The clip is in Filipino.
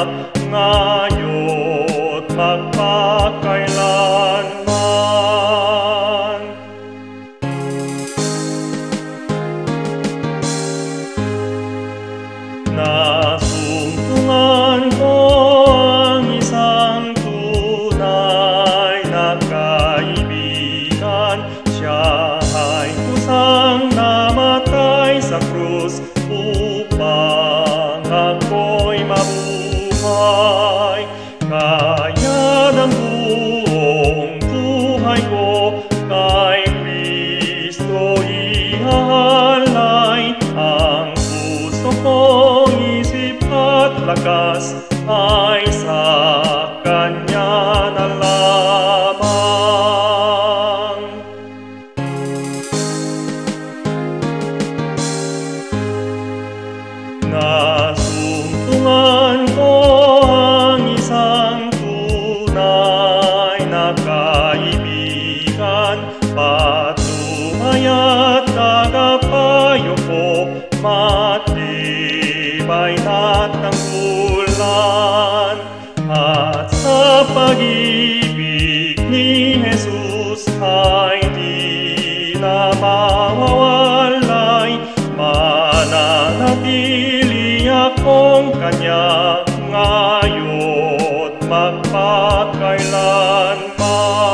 ngayo't magpakailanman. Nasumpungan ko ang isang tunay na kaibigan. Siya ay kusang namatay sa krus upang ako'y mabuhay. Kaya ng buong buhay ko kay Kristo ihahalay. Ang puso kong isip at lakas ay sa Kanya na lamang. Nasumpungan ko ang isang tunay na kaibigan. Patnubay at tagapayo ko, matibay na tanggulan. At sa pag-ibig ni Jesus ay di na mawawalay. Mananatili akong Kanya ngayo't magpakailanman.